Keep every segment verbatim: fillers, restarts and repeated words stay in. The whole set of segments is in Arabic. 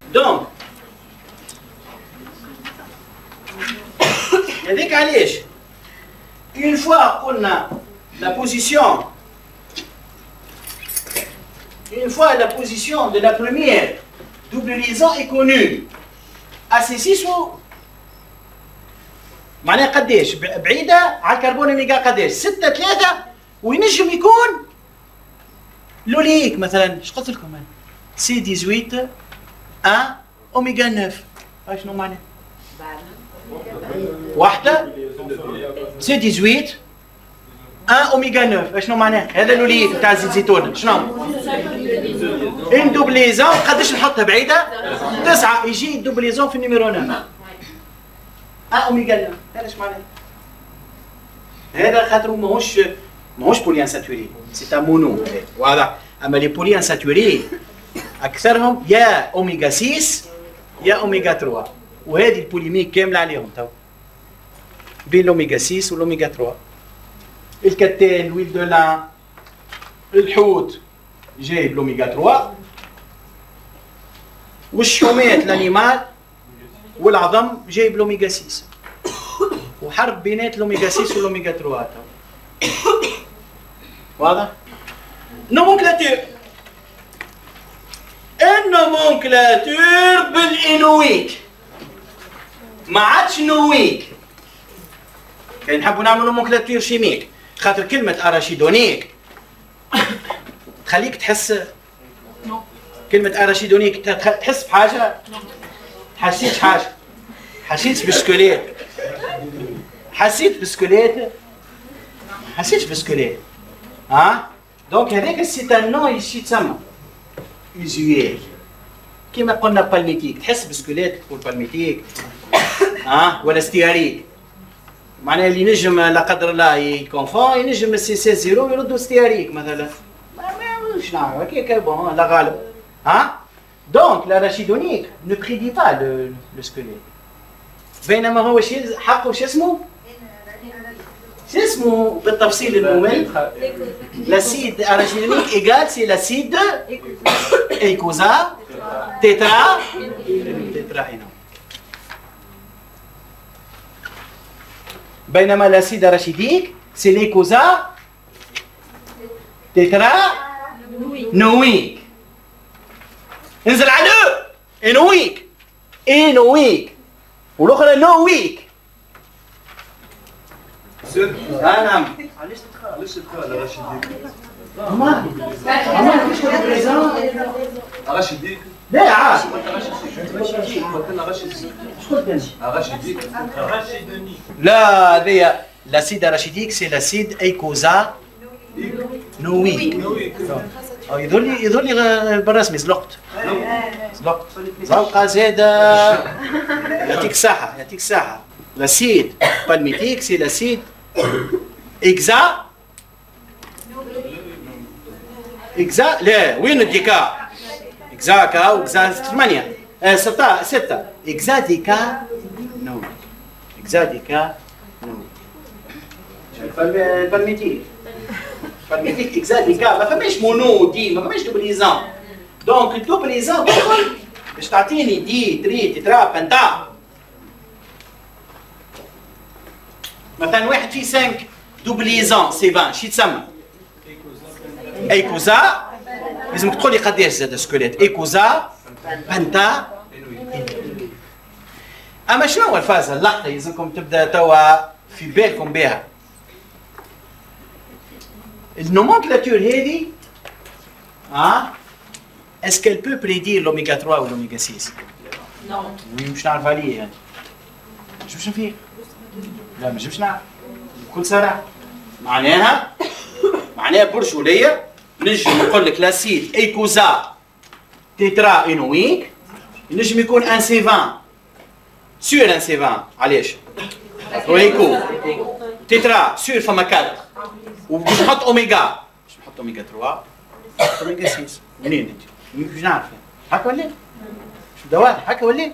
دونك هذيك علاش une fois قلنا la position une fois la position de la première double liaison est connue à C six و معناها قداش بعيدة على الكربون اوميغا قداش ستة ثلاثة وينجم يكون لوليك مثلا ايش قلت لكم انا سي ثمانية عشر اوميغا تسعة شنو معناها؟ واحدة سي ثمانية عشر واحد اوميغا تسعة شنو معناها؟ هذا لوليك تاع زيت زيتون شنو؟ ان دوبليزون قداش نحطها بعيدة؟ تسعة يجي الدوبليزون في النيميرو تسعة اه اوميغا تسعة هذا ايش معناه؟ هذا خاطر ماهوش ماهوش بولي انساتوري سي ان مونو واضح اما لي بولي انساتوري اكثرهم يا اوميغا ستة يا اوميغا ثلاثة وهذه البوليميك كامله عليهم تو بين الاوميغا ستة والاوميغا ثلاثة الكتان الويل دو لان الحوت جايب الاوميغا ثلاثة والشومات الانيمال والعظم جايب الاوميغا ستة وحرب بينات الاوميغا ستة والاوميغا ثلاثة واضح؟ نومنكلاتور النومنكلاتور بالانويك ما عادش نويك كان نحبوا نعملوا نومنكلاتور شيميك خاطر كلمة اراشيدونيك تخليك تحس كلمة اراشيدونيك تحس بحاجة حسيت حاجة حسيت بسكوليت حسيت بسكوليت حسيت بسكوليت ها دونك هذاك سي ان نو يشي تسمى يزويل كيما قلنا بالميتيك تحس بسكوليت تقول بالميتيك ها ولا ستياريك معناها اللي نجم لا قدر الله يكونفون ينجم السي سي زيرو يردوا ستياريك مثلا مش نعرف هكاك بون لا غالب ها دونك l'arachidonique ne prédit pas le, le squelette. بينما هو شيء حقه شو اسمه؟ شو اسمه بالتفصيل الممل؟ l'acide arachidonique égale c'est l'acide ايكوزا تيترا تيتراهينو. بينما l'acide arachidique c'est l'eicosa تيترا نويك. انزل على انويك انويك والاخرى نويك. اه نعم. علاش تدخل علاش تدخل اراشيديك؟ ما ما فيش بريزون اراشيديك؟ لا عاد اراشيديك قلت لنا اراشيديك. قلت انت اراشيديك اراشيدونيك. لا هذه لاسيد اراشيديك سي لاسيد ايكوزا نويك. نويك أو يظهر لي يظهر لي بالرسمي زلقت زلقت زلقة زادة. يعطيك الصحة يعطيك الصحة. لاسيد بالميتيك سي لاسيد إكزا إكزا لا وين الديكا؟ إكزا كا وإكزا ثمانية ستة ستة إكزا ديكا نو إكزا ديكا نو بالميتيك بالميتيك إكزا ديكا ما فماش مونو دي ما فماش دوبليزون. دونك الدوبليزون تدخل باش تعطيني دي تري تترا بنتا. مثلا واحد في خمسة دوبليزون سي عشرين شو تسمى؟ ايكوزا لازمك تقول لي قداش زاد سكوليت ايكوزا بنتا. اما شنو هو الفازه اللقطه لازمكم تبدا توا في بالكم بها. النومنكلاتور هذه ها اسكو بو بريدير لوميغا ثلاثة ولا لوميغا ستة؟ نو مش نعرف عليه يعني مش باش نفيق لا مش باش نعرف بكل صراحه. معناها معناها برجوليه نجم نقول لك لاسيد ايكوزا تيترا انويك ينجم يكون ان سي عشرين سور ان سي عشرين علاش؟ ويكو تيترا سور فما أربعة وباش نحط اوميغا باش نحط اوميغا ثلاثة نحط اوميغا ستة. منين انت؟ مش نعرف هكا ولا شو دواء هكا ولا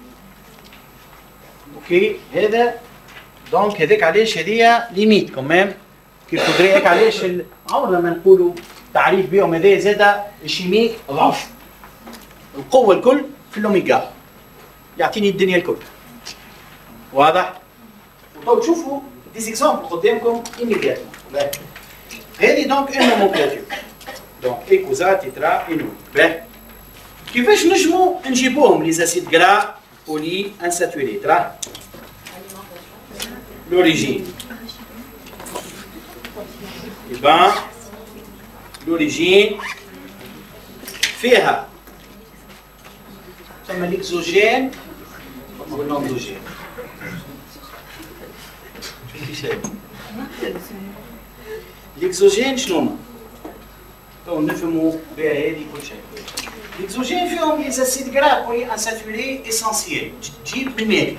اوكي. هذا دونك هذاك علاش هذيا ليميت كوميم كيف تدري هيك علاش عمرنا ما نقولوا تعريف بهم هذايا زاده الشيميك ضعف. القوه الكل في الاوميجا يعطيني الدنيا الكل. واضح؟ وطو تشوفوا دي زيكزامبل قدامكم ايميدياتمون. هذه دونك ان نومونكلاتور. دونك ايكوزا تيترا انو. باهي. كيفاش نجمو نجيبوهم لي زاسيد غرا بولي انساتوري؟ ترى لوريجين. يبقى لوريجين فيها ثم ليكزوجين والنوندوجين. ليكزوجين شنو هما؟ تو نفهموا بها هذه كل شيء. ليكزوجين فيهم لي زاسيد غرا بولي انساتوري اسونسييل. تجيب من الماكله.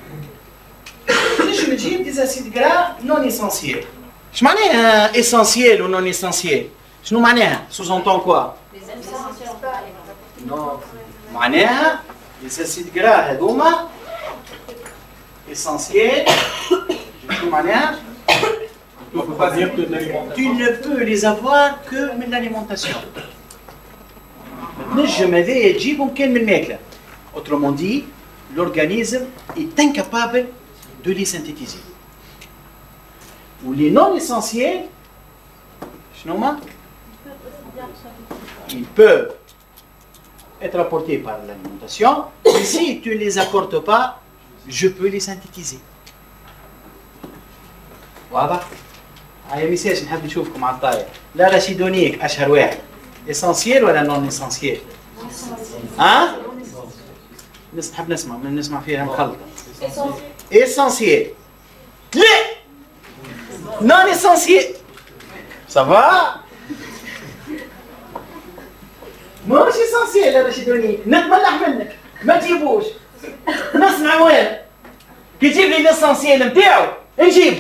تنجم تجيب دي زاسيد غرا نون اسونسييل. اش معناها اسونسييل و نون اسونسييل؟ شنو معناها؟ سوز اونتون كوا؟ نو معناها لي زاسيد غرا هذوما essentiels. شنو معناها؟ On ne peut pas dire que de l'alimentation. Tu ne peux les avoir que من l'alimentation. تنجم هذايا تجيبهم كان من الماكله. Autrement dit, l'organisme est incapable de les synthétiser. Ou les non essentiels, شنو هما؟ Ils peuvent être apportés par l'alimentation, mais si tu ne les apportes pas, je peux les synthétiser. واضح؟ هاي ميساج نحب نشوفكم على الطاير. لا راشيدونيك اشهر واحد. اسانسيال ولا نون اسانسيال؟ ها؟ نحب نسمع من نسمع فيها مخلطة. اسانسيال. لا نون اسانسيال. سافا؟ ماهوش اسانسيال يا راشيدونيك، نتملح منك، ما تجيبوش. نصنع وين؟ كي تجيب لي الاسانسيال نتاعو نجيبو.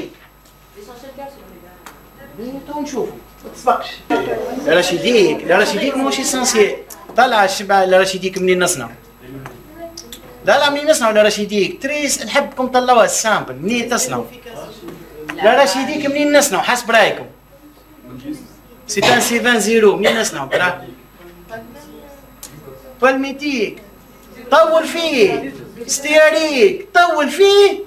تو نشوفوا ما تسبقش. لا رشيديك لا رشيديك ماهوش اسانسيال. طلع الشبع لا رشيديك منين نصنعوا. لا لا منين نصنعوا لا رشيديك؟ تريس نحبكم طلعوها السامبل منين تصنعوا. لا رشيديك منين نصنعوا حسب رايكم. سي ان سي عشرين زيرو منين نصنعوا ترى؟ بالميتيك طول فيه. ستياريك طول فيه.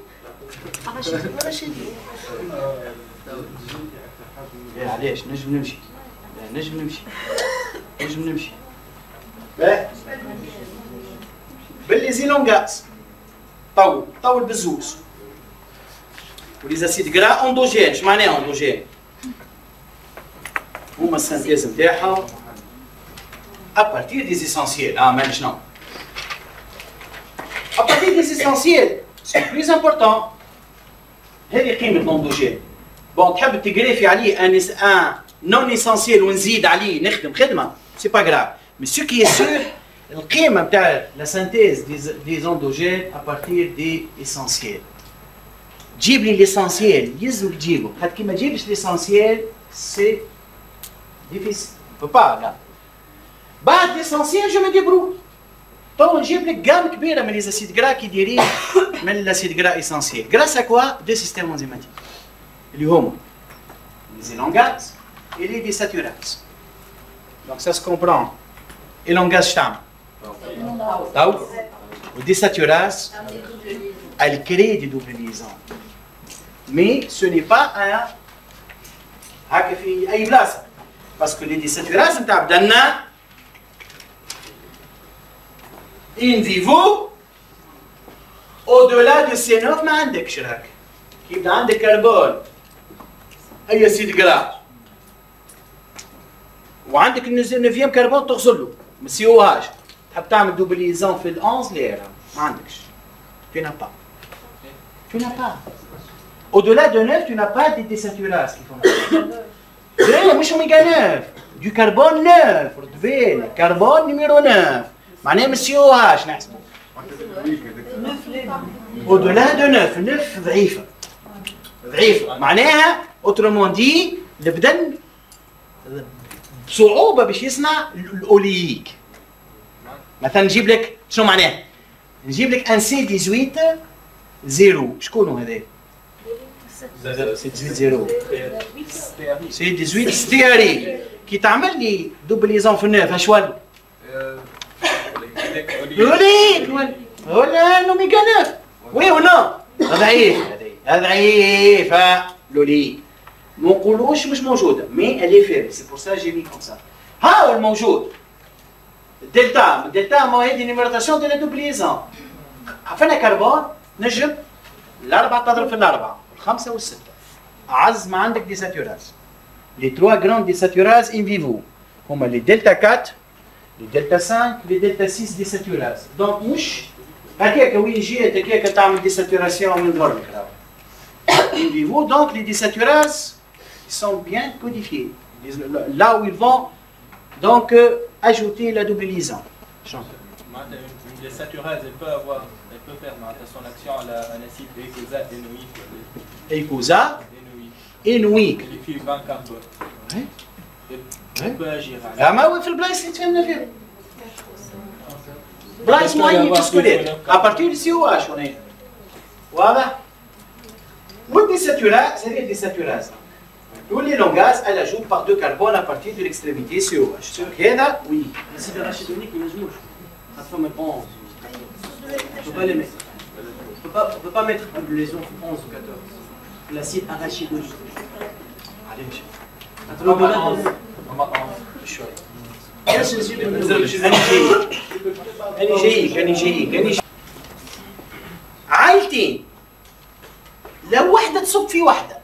لا علاش نجم نمشي. لا نجم نمشي. نجم نمشي. باه باللي زيلونغاز طول طول بالزوز. ولي زاسيد غرا اندوجين. اش معناها اندوجين؟ هما السانتيز نتاعهم ابارتير دي اسونسييل. اه ماني شنو؟ ابارتير دي اسونسييل سي بلوز امبورطون. هذه قيمة الاندوجين. بون تحب تجريفي عليه ان ان نون اسونسييل ونزيد عليه نخدم خدمه سي با غراف. مي سو كي سور القيمه نتاع لا سانتيز دي دي اندوجين ابارتير دي اسونسييل. جيب لي ليسونسييل يلزمك تجيبه، خاطر كي ما تجيبش ليسونسييل سي ديفيسيل بو با. لا بعد ليسونسييل جو مي ديبرو. تو نجيب لك جام كبيره من لي زاسيد غرا كي دايرين من لاسيد غرا اسونسييل. غراس ا كوا؟ دي سيستيم انزيماتيك اللي هما les élongases et les désaturases. Donc ça se comprend. Élongase شتعمل؟ طو. والدésaturases elle crée des doubles liaisons. Mais ce n'est pas un هكا في أي بلاصة. parce que les désaturases نتاع بدنا in vivo au-delà de سي نوف ما عندكش راك. يبدا عندك كربون اي اسيد غرا وعندك نوفيام كربون تغسل له ما تسيوهاش. تحب تعمل دوبليزون في الأونز لا ما عندكش. tu n'as pas. tu n'as pas. au-delà de neuf tu n'as pas des désaturases qui font. لا مش اوميغا neuf du carbone neuf. رد بالك كربون نيميرو neuf معناها ما تسيوهاش نحسبوا. au-delà de neuf neuf ضعيفه ضعيفه معناها اوترومون دي البدن بصعوبه باش يصنع الاولييك. مثلا نجيب لك شنو معناها؟ نجيب لك ان سي ثمانية عشر زيرو. شكون هذا؟ سي ثمانية زيرو. سي ثمانية ستياري. كي تعمل لي دوبليزون في النوف اش ولي؟ لوليك ولا لوميغا نوف وي ولا ضعيف ضعيف لوليك ما نقولوش مش موجوده مي الي فيري سي بور سا جي مي كوم سا ها هو الموجود الدلتا الدلتا ما هي دي نيميراتاسيون دو لا دوبليزون عفنا كربون نجم الاربعه تضرب في الاربعه الخمسه والسته اعز ما عندك دي ساتوراز لي تروا جراند دي ساتوراز ان فيفو هما لي دلتا أربعة لي دلتا خمسة لي دلتا ستة دي ساتوراز دونك مش هكاك وين جيت هكاك تعمل دي ساتوراسيون من دور لك ان فيفو دونك لي دي ساتوراز sont bien codifiés là où ils vont donc euh, ajouter la double liaison. Une désaturase, elle peut avoir, elle peut faire son action à l'acide eicosa énoïque. Eicosa énoïque. Les fibres carbone. Oui. Elle peut agir. Ah mais oui, في البلايص اللي تفهمنا فيها. بلايص معينين تسكوليت. à partir du C O H on est. واضح؟ والديساتوراز هذه الديساتوراز. Tous les langages, elle ajoute par deux carbones à partir de l'extrémité C O H. هذا oui. l'acide arachidonique ما ينجموش. خاطر فما onze. On peut pas les mettre. On peut pas, on peut pas mettre une liaison onze ou quatorze. L'acide arachidonique. علاش؟ خاطر هما شوي. أنا جايك أنا جايك أنا جايك عائلتين لو واحدة تصب في واحدة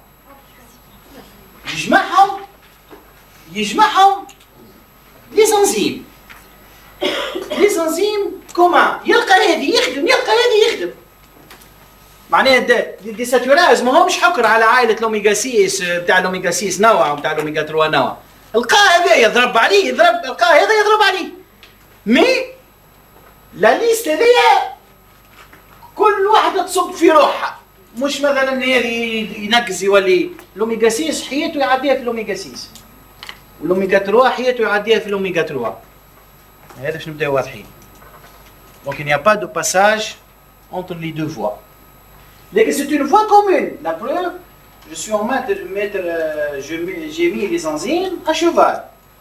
يجمعهم يجمعهم لي زنزيم لي زنزيم كومان يلقى هذه يخدم يلقى هذه يخدم معناها دي ساتوراز ماهمش حكر على عائلة الأوميغا ستة بتاع الأوميغا ستة نوع وبتاع الأوميغا ثلاثة نوع القاه هذا يضرب عليه يضرب القاه هذا يضرب عليه مي لا ليست هذيا كل واحدة تصب في روحها مش مثلا هذه ينقز يولي الأوميغا ستة حياته يعديها في الأوميغا ستة والأوميغا ثلاثة حياته يعديها في الأوميغا ثلاثة هذا باش نبداو واضحين دونك il n'y a pas de passage entre les deux voies لكن c'est une voie commune la preuve je suis en train de mettre j'ai mis les enzymes à cheval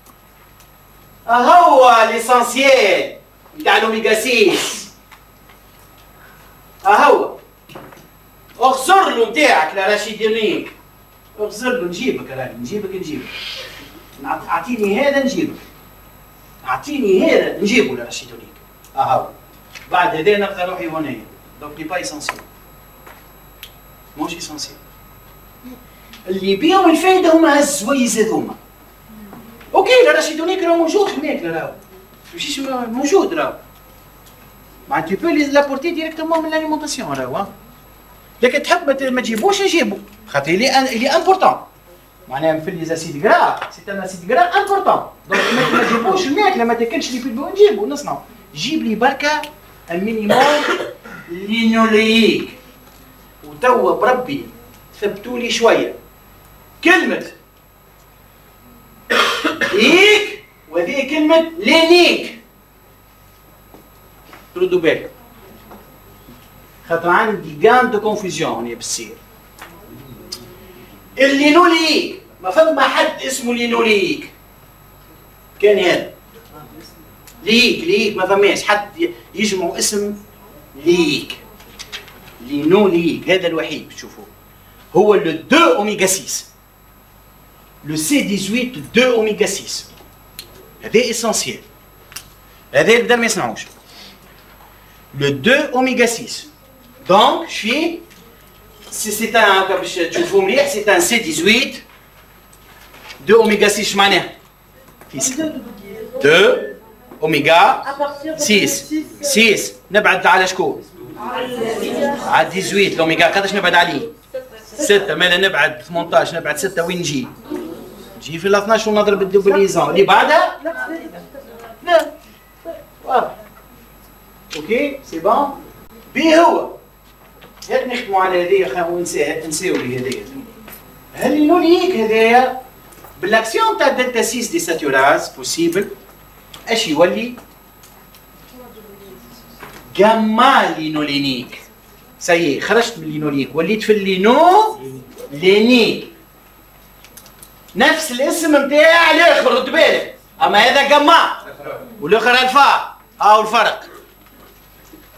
ها هو l'essentiel بتاع الأوميغا ستة ها هو اغزر له نتاعك الاراشيدونيك اغزر له نجيبك راهي نجيبك نجيبك اعطيني هذا نجيبك اعطيني هذا نجيبه الاراشيدونيك اهو بعد هذا نلقى روحي هنايا دونك لي با اسونسيال موش اسونسيال اللي بيهم الفايده هما هالزويز هذوما اوكي الاراشيدونيك راه موجود في الماكله راهو ماشيش موجود راهو معناتها تو بو لابورتي ديريكتومون من لاليمونتاسيون راهو لكن تحب ما تجيبوش نجيبو خاطر لي لي امبورطون معناها في لي زاسيد غرا سي ان اسيد غرا امبورطون دونك ما تجيبوش الماكله ما تاكلش لي بيدو نجيبو نصنعو جيب لي بركه المينيموم لينوليك وتوا بربي ثبتوا لي شويه كلمه ليك وهذه كلمه لينيك ردوا بالك خاطر عندي غام دو كونفوزيون هنا بالسير اللينوليك ما فما حد اسمه لينوليك كان هذا ليك ليك ما فماش حد يجمعوا اسم ليك لينوليك هذا الوحيد تشوفوه هو لو deux اوميغا ستة لو سي ثمانية عشر deux اوميغا ستة هذا اسونسيال هذا يبدا ما يصنعوش لو deux اوميغا ستة donc je suis c'est un باش تشوفوا مليح c'est un C dix-huit deux oméga six اش معناها deux oméga six six نبعد على شكون على ثمانية عشر الاوميغا قداش نبعد عليه ستة مالا نبعد ثمنطاش نبعد ستة وين نجي نجي في ال اثناش ونضرب الدوبليزون اللي بعدها لا واضح اوكي سي بون بي هو هات نخدموا على هذيا خلينا ننساها نساو لي هذيا هاللينوليك هذايا بالاكسيون تاع دلتا ستة دي ساتوراز بوسيبل اش يولي جاما لينولينيك سي خرجت من اللينوليك وليت في اللينو لينيك نفس الاسم نتاع الاخر رد بالك اما هذا جاما والاخر الفا هاو الفرق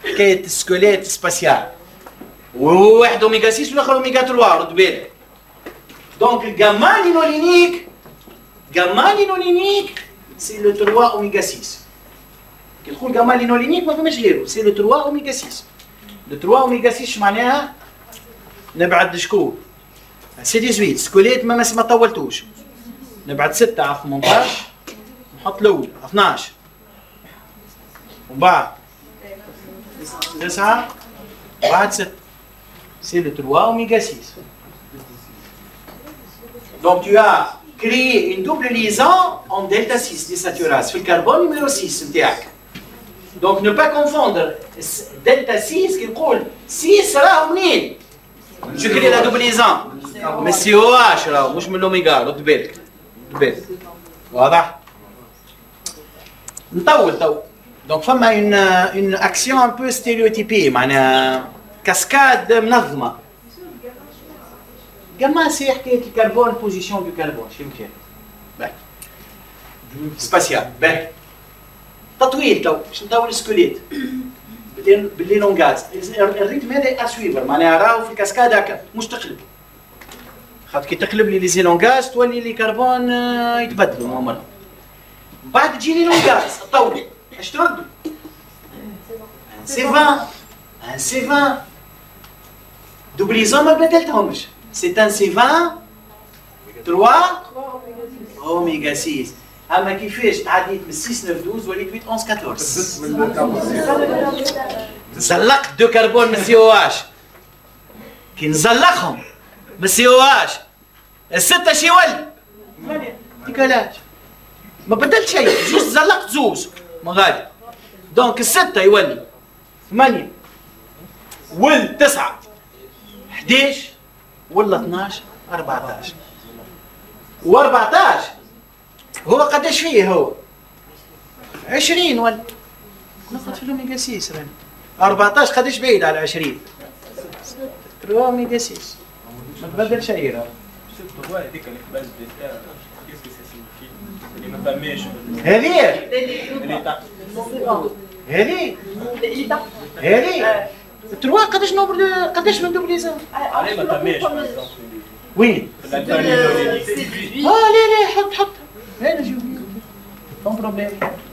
حكايه السكوليت سباسيال، وواحد اوميغا ستة والاخر اوميغا ثلاثة، رد بالك. دونك الجاما لينولينيك، جاما لينولينيك سي لو ثلاثة اوميغا ستة. كي نقول جاما لينولينيك ما فماش غيره، سي لو ثلاثة اوميغا ستة. لو ثلاثة اوميغا ستة معناها نبعد شكون؟ سي ثمانية عشر سكوليت ما ما طولتوش. نبعد ستة على ثمنطاش، نحط الاول اثناش، ومن بعد تسعة، بعد ستة. C'est le trois oméga six. Donc tu as créé une double liaison en delta six désaturase. C'est le carbone numéro six. Donc ne pas confondre delta six qui coule six sera منين. Je crée la double liaison. Mais c'est O H là, مش من l'oméga. رد بالك. رد بالك. واضح؟ نطول تو. Donc فما une une action un peu stéréotypée معناها كاسكاد منظمة. جاما سي حكاية الكربون، بوزيسيون دو كربون، شنو كان؟ باهي. سباسيال، باهي. تطويل تو، باش نطول السكوليت. باللي لونغاز، الريتم هذا اسويفر، معناها راهو في الكاسكاد هكا، مش تقلب. خاطر كي تقلب لي لي زيلونغاز تولي لي كربون يتبدلوا مع مرة. بعد تجي لي لونغاز، تطول، اش تردوا؟ سي عشرين، ان سي عشرين. دوبليزون ما بدلتهمش. C'est un C vingt trois اوميغا ستة. اما كيفاش تعديت من ستة تسعة اثناش اثناش وليت ثمانية واحد أربعة. زلقت دو كربون من سي او اش. كي نزلقهم من سي او اش الستة شي يولي؟ ديكالاج. ما بدلت شيء، جوز زلقت زوز ما غادي. دونك الستة يولي ثمانية والتسعة حداش ولا اثناش أربعطاش. و أربعطاش هو قداش فيه هو؟ عشرين ولا نقعد في الأوميغا ستة راني. أربعطاش قداش بعيد على عشرين؟ ثلاثة أوميغا ستة. ما تبدل شيء راه. هذيك اللي قبل اللي ما فهماش هذه هذه هذه تروا قداش نوبل قداش من دوبليزون؟ عليه ما فهماش. وين؟ اه لا لا حط حط هنا جيب فون بروبليم.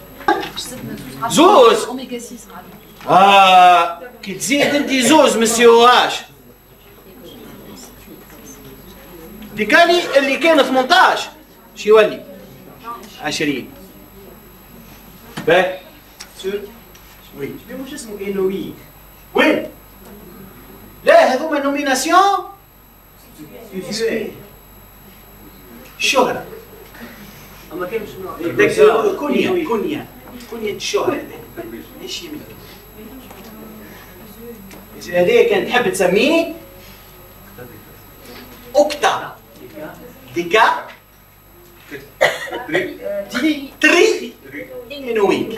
زوز اوميغا ستة اه كي تزيد انت زوز من سي او اش ديكالي اللي كان ثمنطاش شو يولي؟ عشرين. باهي وين؟ مش اسمه انويك. وين؟ لا هذوما نوميناسيون شهرة. اما كاين شنو؟ كونيا كونيا كونيا الشهرة هذا ايش يملك؟ هذه كانت تحب تسميه اوكتا ديكا تري انويك.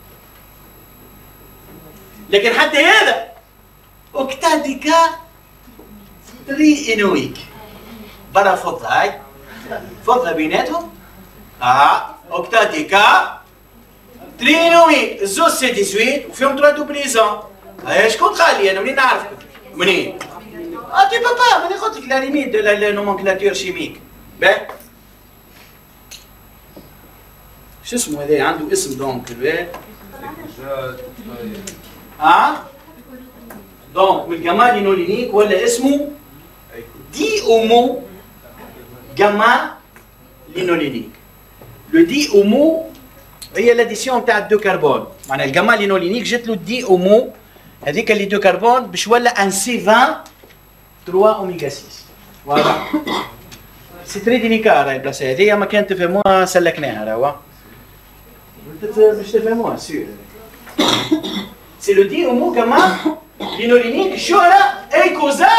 لكن حتى هذا اوكتا ديكا تري انويك برا فضة هاي فضة بيناتهم. اه اوكتا ديكا تري انويك زوز سي ثمانية عشر وفيهم تروا دوبليزون. هاي شكون قال لي انا منين نعرفك؟ منين؟ اه تي بابا ماني قلت لك لا ليميت دو لا نومنكلاتور شيميك. باهي شو اسمه هذا عنده اسم دونك باهي. اه دونك من الجاما لينولينيك ولا اسمه دي اومو جاما لينولينيك. لو دي اومو هي لاديسيون تاع الدو كربون، معناها الجاما لينولينيك جات له دي اومو هذيك اللي دو كربون باش ولا ان سي عشرين ثلاثة اوميغا ستة. واضح؟ سي تري ديليكا راهي البلاصه هذه ما كان تفهموها سلكناها راهو باش تفهموها سير. سي لو دي اومو كما لينولينيك الشهرة اي كوزا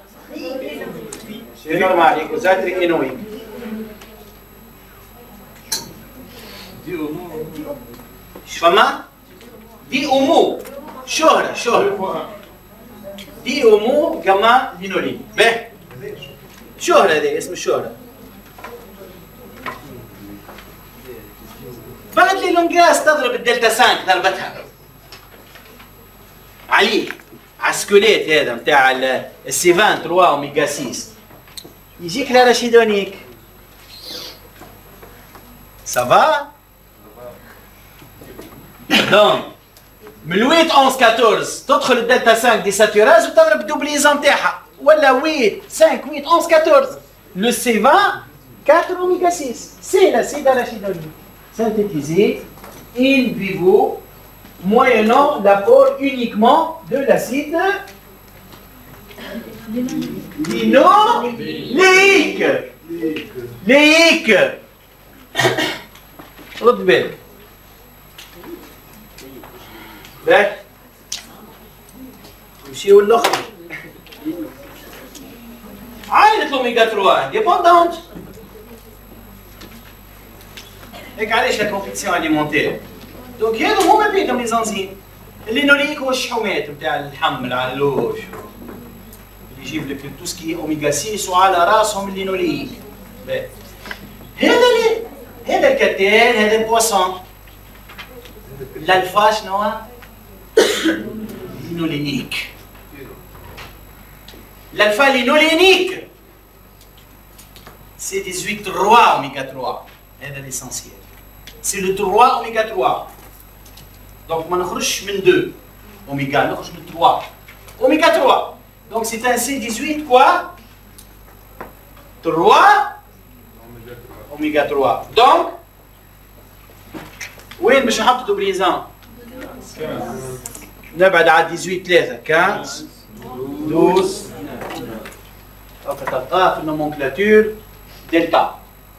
سي نورمال اي كوزا تري انويك. دي اومو فما دي اومو شهرة شهرة دي اومو كما لينولينيك. باهي شهرة هذا اسم الشهرة. بعد لي لونغاز تضرب الدلتا خمسة ضربتها عليه على السكوليت هذا نتاع السي ثلاثة وعشرين اوميغا ستة يجيك الاراشيدونيك سافا دونك من ثمانية واحد واحد أربعة تدخل الدلتا خمسة دي ساتوراز وتضرب الدوبليزون نتاعها ولا ثمانية خمسة ثمانية واحد واحد أربعة لو سي عشرين أربعة اوميغا ستة c'est l'acide arachidonique synthétisé in vivo moyennant l'apport uniquement de l'acide linoléique. léique. رد بالك. باهي. نمشيو للأخر. عائلة الأوميغا ثلاثة ديبوندونت. هيك علاش لا كومبيتيسيون اليمونتير. دونك هادو هما بينهم لي زانزيم. اللينوليك هو الشحومات نتاع اللحم العلوش. اللي يجيب لك تو سكي اوميغا ستة وعلى راسهم اللينوليك. باهي. هذا اللي هذا الكتان هذا البواسون. الالفا شنو؟ لينولينيك. الالفا لينولينيك. سي ثمانية عشر ثلاثة اوميغا ثلاثة. هذا l'essentiel. C'est le trois oméga trois. Donc ما نخرجش من deux oméga, نخرج من trois. Oméga trois. Donc c'est un C dix-huit quoi? trois oméga trois. Donc وين باش نحط دوبليزون؟ نبعد على dix-huit ثلاثة quinze douze. Donc تلقاه في النومنكلاتور دلتا.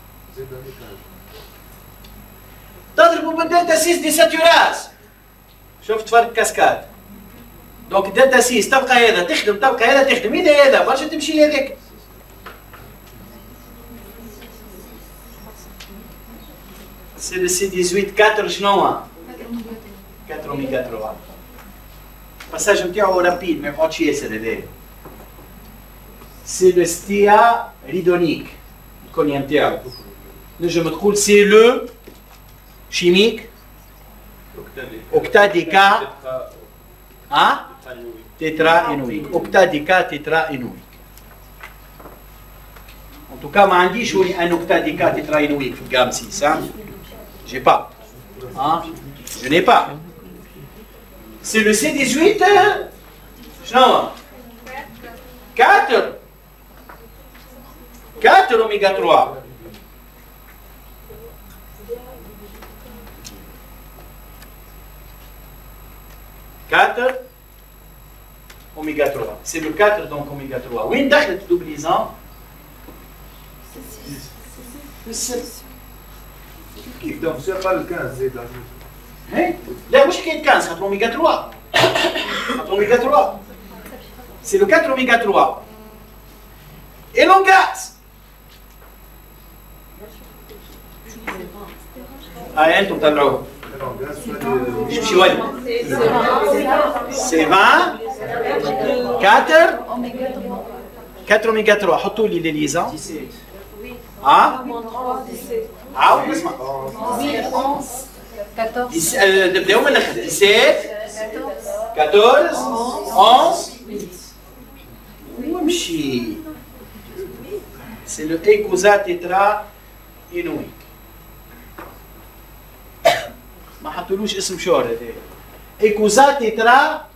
تضربوا بالدلتا ستة دي ساتوراز. شفت فرق كاسكاد. دونك دلتا ستة تبقى هذا تخدم تبقى هذا تخدم إذا هذا برشا تمشي هذاك. سي لو سي ثمانية عشر أربعة شنو هو؟ أربعة اوميغا ثلاثة. الباساج نتاعو رابيد ما يقعدش ياسر هذايا. سي لو ستيا ريدونيك الكونيا نتاعو. نجم تقول سي لو chimique octadéca hein? tétraénoïque octadéca tétraénoïque. En tout cas, ما عنديش un octadéca tétraénoïque في الجام six hein? J'ai pas hein? Je n'ai pas. C'est le C dix-huit شنو؟ quatre quatre oméga trois. quatre oméga trois. C'est le quatre donc oméga trois. وين دخلت الدوبليزون؟ كيف دونك سي قال خمسة زيد هي لا مش حكاية خمسة خاطر اوميغا ثلاثة. خاطر اوميغا ثلاثة. C'est le quatre oméga trois. Et l'ongaz. هاي انتم طلعوه. شو ولي؟ سي vingt quatre quatre oméga trois. حطوا لي ليزون. ها؟ عاود نسمع. نبداو من الاخر. sept quatorze onze وامشي. سي لو ايكوزا تيترا إنويك. ما حطولوش اسم شهر هذا. ايكوزا تيترا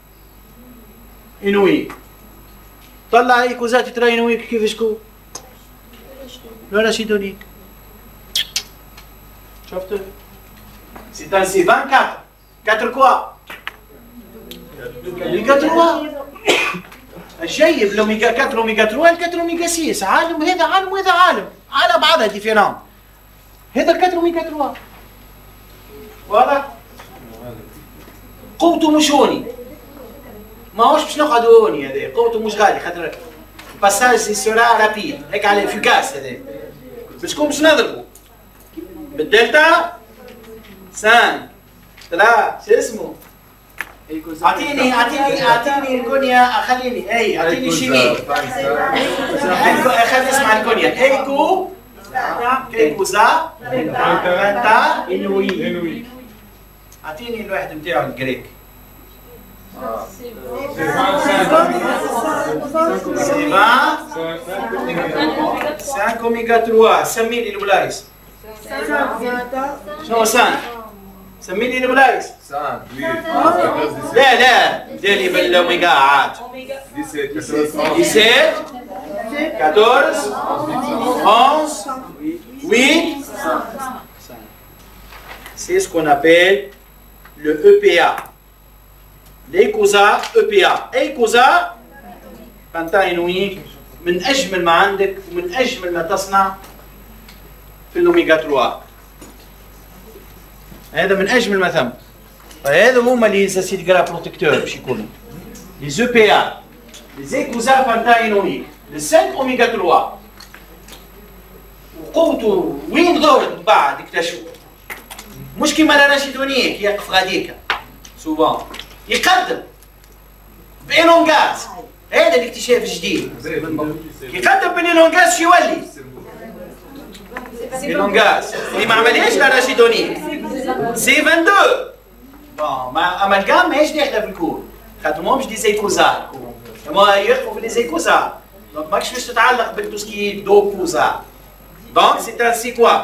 إنويك. طلع ايكوزا تيترا إنويك كيف شكون؟ l'arachidonique. شفت؟ C'est un C vingt-quatre. quatre quoi? Oméga trois. الجيب الأوميغا quatre أوميغا trois الكاتر أوميغا six. عالم هذا عالم وهذا عالم. على بعضها ديفيرون. هذا الكاتر أوميغا trois. واضح؟ قوته مش هوني. ماهوش باش نقعدوا هوني هذا، قوته مش غالي خاطر الباساج سي سورا رابيد، هيك على افيكاس هذا. باش تكون باش نضربوا بالدلتا خمسة ثلاثة شو اسمه؟ اعطيني اعطيني اعطيني الكونيا خليني اي اعطيني شيمي. خليني اسمع الكونيا ايكو ايكوزا بنتا انوي. اعطيني الواحد نتاعو الجريك. سي خمسة اوميغا ثلاثة. سمي لي البلايص. شنو خمسة؟ سمي لي البلايص. لا لا دير لي بالاوميغا عاد. dix-sept, quatorze, onze, huit, cinq. C'est ce qu'on appelle le E P A. ليكوزا E P A. ايكوزا بانتاينويك من اجمل ما عندك ومن اجمل ما تصنع في الاوميغا ثلاثة. هذا من اجمل ما ثم. هذا هما لي زاسيد غرا بروتيكتور باش يكونوا لي زو بي ا لي زيكوزا بانتاينويك لي خمسة اوميغا ثلاثة. وقوته وين ظهرت من بعد اكتشفوا مش كيما الاراشيدونيك يقف غاديكا سوبون يقدم بإيلونغاز. هذا الاكتشاف الجديد. يقدم بالإيلونغاز شو يولي؟ إيلونغاز اللي ما عملهاش الاراشيدونيك سي اثنين وعشرين. بون ما امالغام ماهيش داخله في الكور خاطر ماهمش دي زيكوزا. هما يقفوا في لي زيكوزا دونك ماكش باش تتعلق بالتوسكي دو كوزا. دونك سي ان سي كوا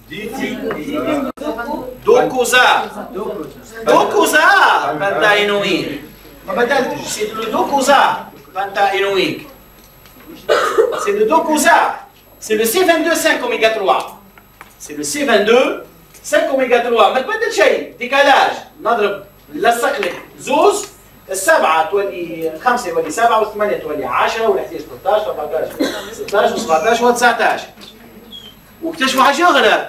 دو كوزا دو كوزا بانتاينويك. ما بدلتش سي لو دو كوزا بانتاينويك. سي لو دو كوزا سي لو سي اثنين وعشرين خمسة اوميغا ثلاثة. سي لو سي اثنين وعشرين خمسة اوميغا ثلاثة. ما تبدل شيء ديكالاج نضرب نلصق لك زوز السبعة تولي خمسة يولي سبعة والثمانية تولي عشرة والحداش ثلاثة عشر أربعة عشر ستة عشر وسبعة عشر وتسعة عشر. واكتشفوا حاجة أخرى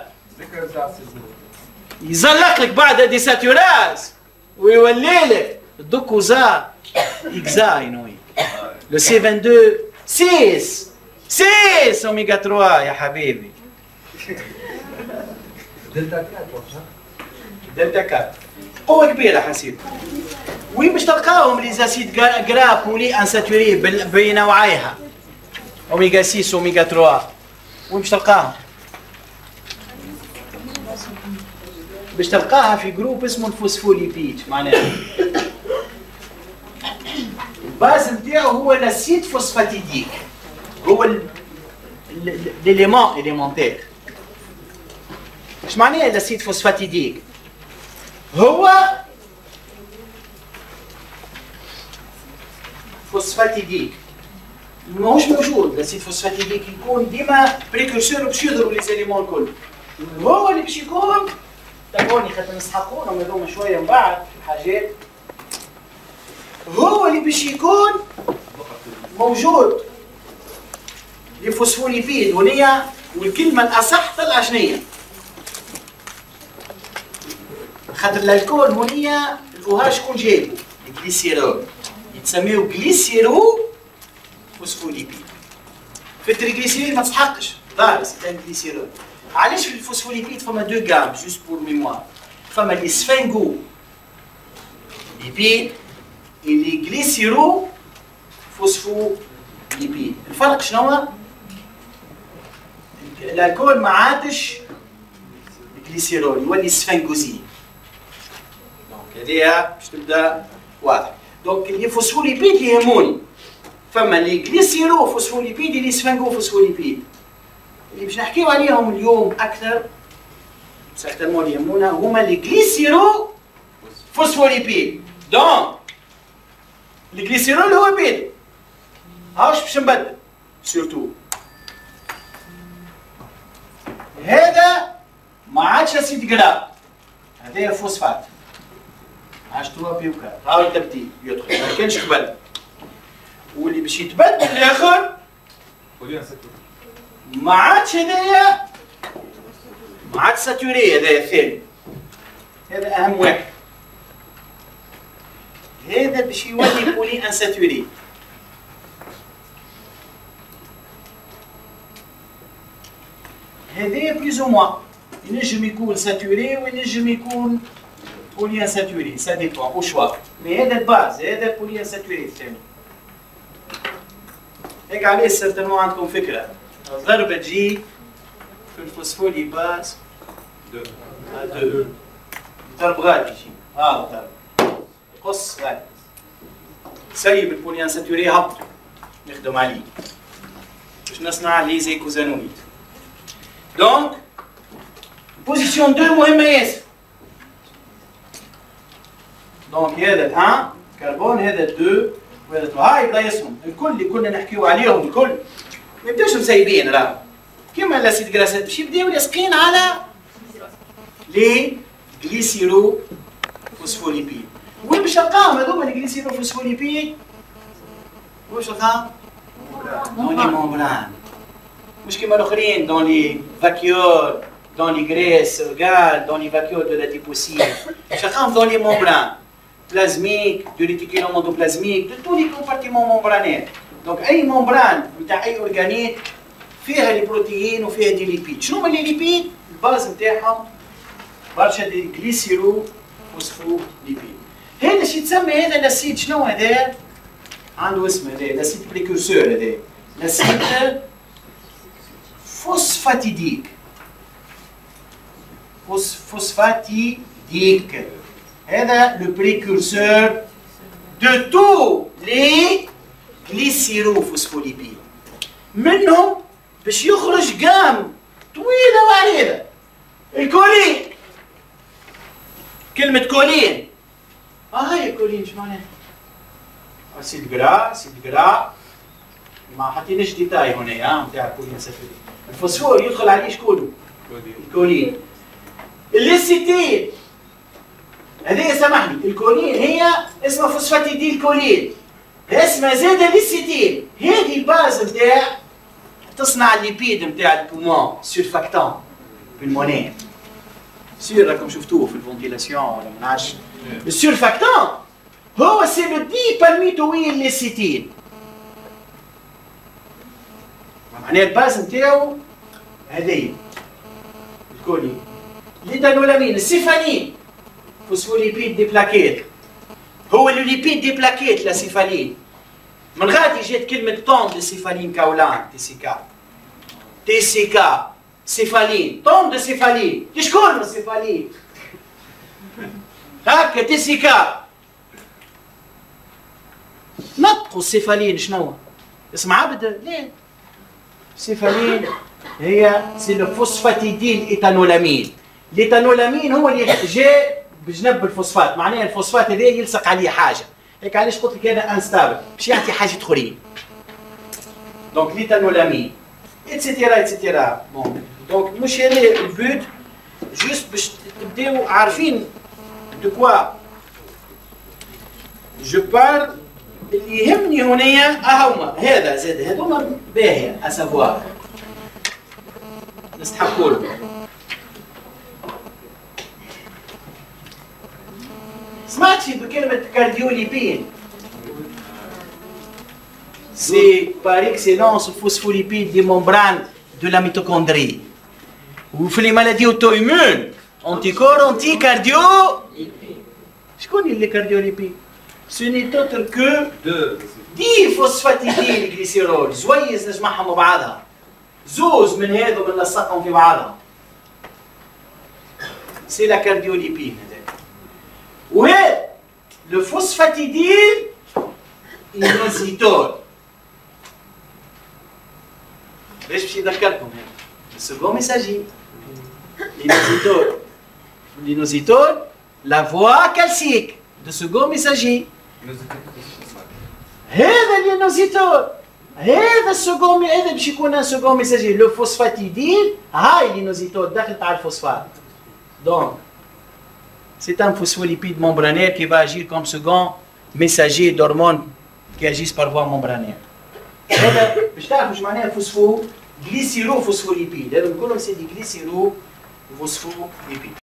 يزلق لك بعد دي ساتوراز ويولي لك دوكوزا اكزاينوي لو سي اثنين وعشرين ستة ستة اوميغا ثلاثة يا حبيبي. دلتا أربعة. دلتا أربعة قوة كبيرة حسيب. وين باش تلقاهم لي زاسيد غرا بولي انساتوري بنوعيها اوميغا ستة اوميغا ثلاثة؟ وين باش تلقاهم؟ باش تلقاها في جروب اسمه الفوسفوليبيد. معناها الباز نتاعو هو لاسيد فوسفاتيديك. هو ليليمون اليمونتير. اش معناها لاسيد فوسفاتيديك؟ هو فوسفاتيديك ماهوش موجود. لاسيد فوسفاتيديك يكون ديما بريكورسور باش يضربوا لي زاليمون الكل. هو اللي باش يكون تابعوني خاطر نسحقونهم هذوما شويه من بعد حاجات. هو اللي باش يكون موجود لي فوسفوليبيد. ونيا والكلمه الاصح طلع شنيا خاطر الالكول هونيا الفوها شكون جايبو؟ الجليسيرول. يتسميو جليسيرو فوسفوليبيد. في التريغليسيريد ما تسحقش ظاهر سي ان جليسيرول. علاش في الفوسفوليبيد فما دو غام جوست بور ميموار. فما لي سفنغو ليبيد اللي جليسيرو فوسفوليبيد. الفرق شنو هو؟ الالكول ما عادش الجليسيرول يولي سفنغوزين. دونك هذيا باش تبدا واضح. دونك لي فوسفوليبيد اللي يهموني فما لي جليسيرو فوسفوليبيد اللي سفنغو فوسفوليبيد. اللي باش نحكيو عليهم اليوم اكثر سيغتانمون اللي يهمونا هما لي جليسيرو فوسفوليبيد. دونك الجليسيرول هو بيد. هاوش باش نبدل سورتو هذا ما عادش اسيد جرا. هذايا فوسفات عاش تروا بي وكا. هاو التبديل يدخل ما كانش قبل. واللي باش يتبدل الاخر ما عادش هذايا ما عادش ساتوري. هذايا الثاني هذا اهم واحد. هذا باش يولي بولي انساتوري. هذايا بليز او موان ينجم يكون ساتوري وينجم يكون بولي انساتوري سا ديبون او شوا. مي هذا الباز هذا بولي انساتوري الثاني. هيك علاش سيرتينمون عندكم فكره الضربه تجي في الفوسفوليباز دو ضرب غادي يجي. ها ضرب قص غادي سيب البولي انساتوري هبطوا نخدم عليه باش نصنع لي زيكوزانويد. دونك بوزيسيون اثنين مهمه ياسر. دونك هذا واحد كربون، هذا اثنين وهذا ثلاثة. هاي بلايصهم الكل اللي كنا نحكيو عليهم الكل ما يبداوش مسيبين راه كيما لاسيد كراسات باش يبداو لاصقين على لي غليسيرو فوسفوليبيد. وين باش نلقاهم هذوما لي غليسيرو فوسفوليبيد؟ واش نلقاهم؟ دون لي مومبران، مش كيما الاخرين دون لي فاكيول، دون لي غريس غال، دون لي فاكيول دو لاديبوسيل. باش نلقاهم دون لي مومبران بلازميك، دو ريتيكولوم اندوبلازميك، دو تو لي كومبارتيمون مومبرانير. دونك اي مومبران نتاع اي اورجانيك فيها لي بروتيين وفيها دي ليبيد. شنو هما لي ليبيد؟ الباز نتاعهم برشا دي غليسيرو فوسفوليبيد. هذا شي يتسمى هذا لاسيد، شنو هذا؟ عنده اسم هذا لاسيد بريكورسور، هذا لاسيد فوسفاتيديك. فوس فوسفاتيديك هذا لو بريكورسور دو تو لي غليسيرو فوسفوليبيد. منهم باش يخرج قام طويله وعريضه الكولين. كلمه كولين اه هاي الكولين ايش معناها؟ اسيد جرا اسيد جرا ما حطيناش ديتاي هنا ها نتاع الكولين سفري. الفوسفور يدخل عليه شكون؟ الكولين. الليسيتين هذه سامحني، الكولين هي اسمها فوسفاتيديل كولين، اسمها زاده ليسيتين. هذه الباز نتاع تصنع الليبيد نتاع البومون سيرفاكتون بالمونير. سير راكم شفتوه في الفونتيلاسيون ولا ما نعرفش. السيرفاكتون هو سي لو دي بالميتويل ليسيتين. معناها الباز نتاعو هذايا الكولين. ليتانولامين السيفالين فوسفوليبيد دي بلاكيت، هو لو ليبيد دي بلاكيت لا سيفالين. من غادي جات كلمة طون دي سيفالين كاولان تي سي كا تي سي كا سيفالين طون دي سيفالين. شكون السيفالين؟ هكا تي سي كا نطقوا السيفالين شنو؟ اسم عبد؟ لا السيفالين هي سي لو فوسفاتيديل ايتانولامين. الايتانولامين هو اللي جاء بجنب الفوسفات، معناها الفوسفات هذا يلصق عليه حاجه، هيك علاش قلت لك هذا انستابل باش يعطي حاجه اخرين. دونك ليتانولامين اتسيتيرا اتسيتيرا. بون دونك مش هذا البوت، جوست باش تبداو عارفين دو كوا جو بار. اللي يهمني هنايا اهما هذا زاد هذوما باهيه اسافوار نستحقوا له. سمعتي بكلمة كارديوليبين؟ سي بار اكسيلونس الفوسفوليبيد دي مومبران دو لا ميتوكوندري. وفي لي مالادي اوتو ايمون انتي كور انتي كارديو. شكون اللي كارديوليبين؟ سو ني توتر كو دي فوسفاتيديل جليسيرول. زويز نجمعهم ببعضها، زوز من هذو بنلصقهم في بعضها. سي لا كارديوليبين. وهذا لو فوسفاتيديل اينوزيتول. باش باش يذكركم هذا السكون ميساجي. الاينوزيتول الاينوزيتول لا فوا كالسيك دو سكون ميساجي. هذا الاينوزيتول هذا السكون هذا باش يكون ان سكون ميساجي. لو فوسفاتيديل هاي الاينوزيتول دخلت على الفوسفات. دونك c'est un phospholipide membranaire qui va agir comme second messager d'hormones qui agissent par voie membranaire. هذا باش تعرفوا ايش معناها فوسفو غليسيرو فوسفوليبيد. هذا كلهم سي دي غليسيرو فوسفوليبيد.